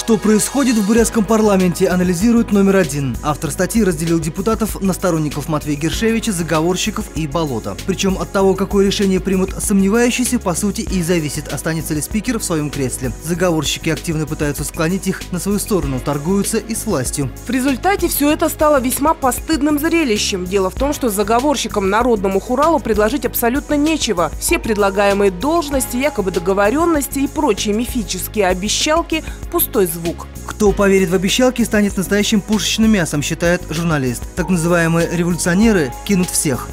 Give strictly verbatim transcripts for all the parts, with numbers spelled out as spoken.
Что происходит в бурятском парламенте, анализирует номер один. Автор статьи разделил депутатов на сторонников Матвея Гершевича, заговорщиков и болота. Причем от того, какое решение примут сомневающиеся, по сути и зависит, останется ли спикер в своем кресле. Заговорщики активно пытаются склонить их на свою сторону, торгуются и с властью. В результате все это стало весьма постыдным зрелищем. Дело в том, что заговорщикам народному хуралу предложить абсолютно нечего. Все предлагаемые должности, якобы договоренности и прочие мифические обещалки – пустой звук. Кто поверит в обещалки, станет настоящим пушечным мясом, считает журналист. Так называемые революционеры кинут всех.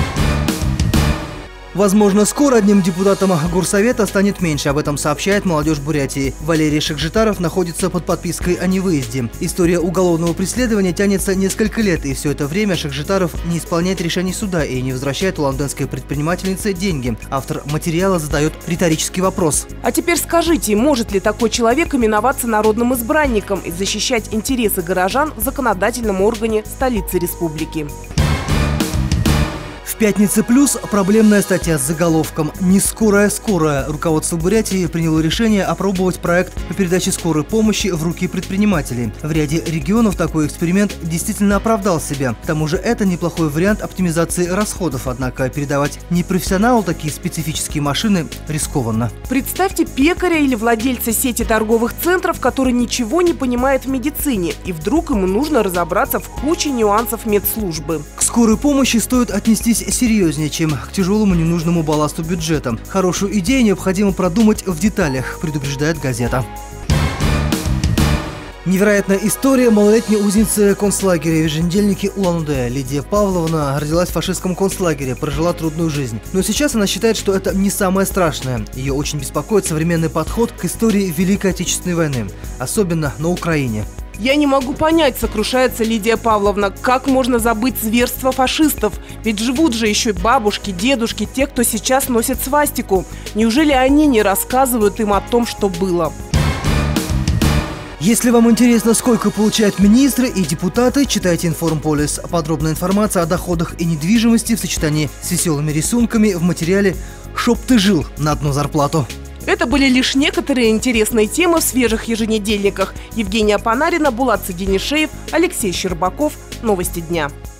Возможно, скоро одним депутатом горсовета станет меньше, об этом сообщает молодежь Бурятии. Валерий Шахжитаров находится под подпиской о невыезде. История уголовного преследования тянется несколько лет, и все это время Шахжитаров не исполняет решений суда и не возвращает уланденской предпринимательнице деньги. Автор материала задает риторический вопрос. А теперь скажите, может ли такой человек именоваться народным избранником и защищать интересы горожан в законодательном органе столицы республики? В «Пятнице плюс» проблемная статья с заголовком «Не скорая, скорая». Руководство Бурятии приняло решение опробовать проект по передаче скорой помощи в руки предпринимателей. В ряде регионов такой эксперимент действительно оправдал себя. К тому же это неплохой вариант оптимизации расходов, однако передавать непрофессионалу такие специфические машины рискованно. Представьте пекаря или владельца сети торговых центров, который ничего не понимает в медицине, и вдруг ему нужно разобраться в куче нюансов медслужбы. К скорой помощи стоит отнестись серьезнее, чем к тяжелому ненужному балласту бюджета. Хорошую идею необходимо продумать в деталях, предупреждает газета. Невероятная история малолетней узницы концлагеря в еженедельнике Улан-Удэ. Лидия Павловна родилась в фашистском концлагере, прожила трудную жизнь. Но сейчас она считает, что это не самое страшное. Ее очень беспокоит современный подход к истории Великой Отечественной войны, особенно на Украине. Я не могу понять, сокрушается Лидия Павловна, как можно забыть зверство фашистов? Ведь живут же еще бабушки, дедушки, те, кто сейчас носит свастику. Неужели они не рассказывают им о том, что было? Если вам интересно, сколько получают министры и депутаты, читайте Информполис. Подробная информация о доходах и недвижимости в сочетании с веселыми рисунками в материале «Чтоб ты жил на одну зарплату». Это были лишь некоторые интересные темы в свежих еженедельниках. Евгения Панарина, Булат Сагинишеев, Алексей Щербаков. Новости дня.